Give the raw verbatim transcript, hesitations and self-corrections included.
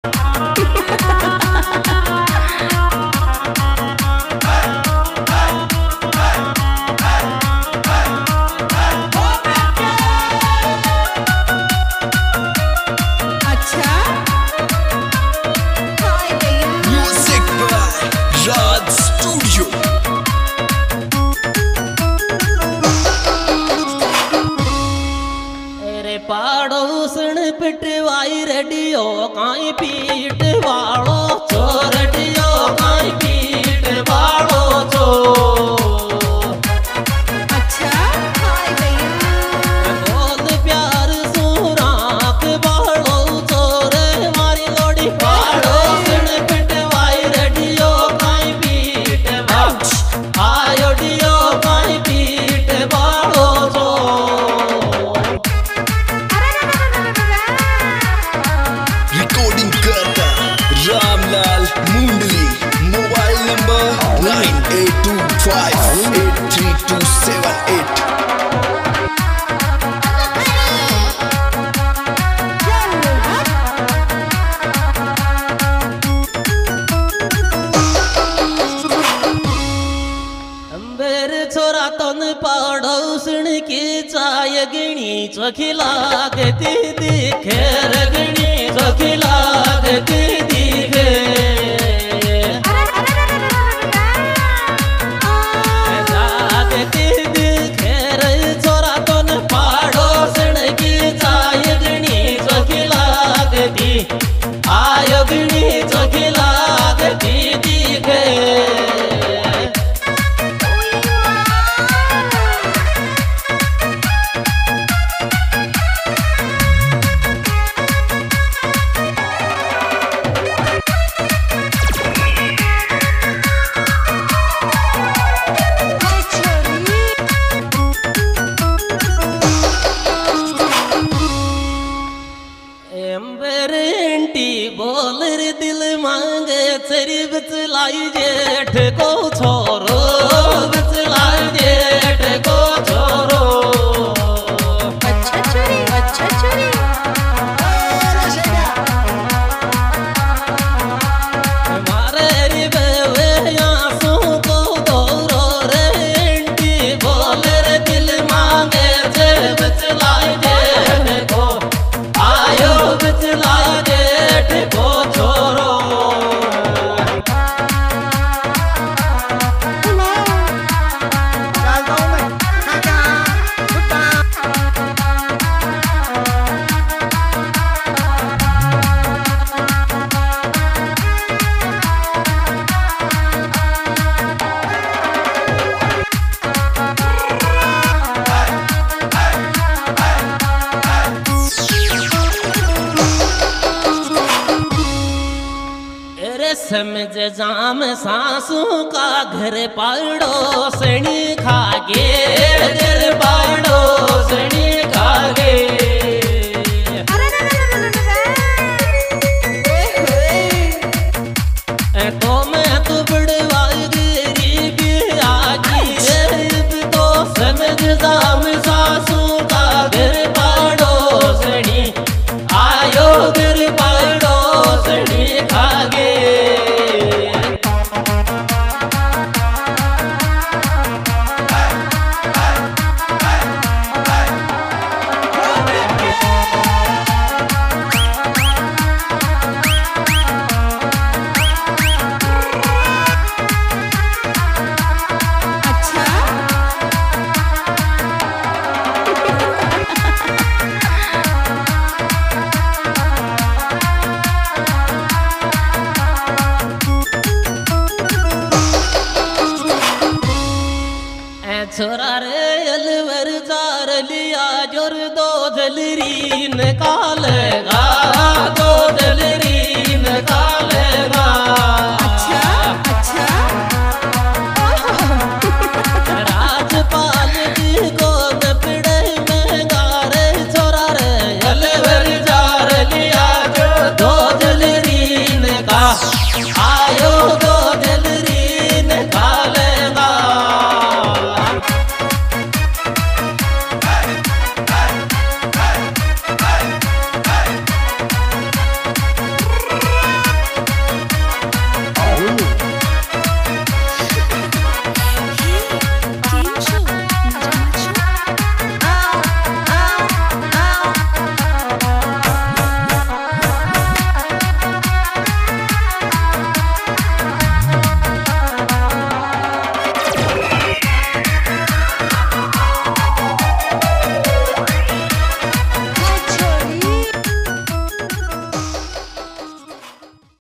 पाड़ोसन पिटवाई radio काई पीट वालो चो रेडियो काई पीट वालो चो। अच्छा हाय भैया बोल प्यार सुराख वालो चोरे मारी लोड़ी पाड़ोसन पिटवाई रेडियो काई पीट वालो आयो डियो काई पीट वालो चो। Ramlal Mundli mobile number nine eight two five eight three two seven eight. अंबेर छोरा तन पड़ोसन की चाय गणी चोखिला देती दिखे रगणी चोखिला देती दिखे देती दिखे रे छोरा तन पड़ोसन की चाय गणी चोखिला देती आयो गणी चोखिला देती दिखे। बोल रे दिल मांगे चरी बचलाई जेठ को छोरो बचलाई जेठ को छोरो। अच्छा चोरी अच्छा चोरी मारे रे बेवे आंसू को दौरो रे एंटी बोल रे दिल मांगे चरी बचलाई जेठ को आयो बचलाई जेठ को छोरो। समझ जाम सासू का घर पड़ोसनी खागे घर पड़ोसनी खागे। तो मैं तो बड़वाई गरीबी आगी तो समझ जाम सासू का घर पड़ोसनी आयो घर पड़ोसनी खागे। छोरा रे अलवर जार लिया जोर दो जलरी निकाल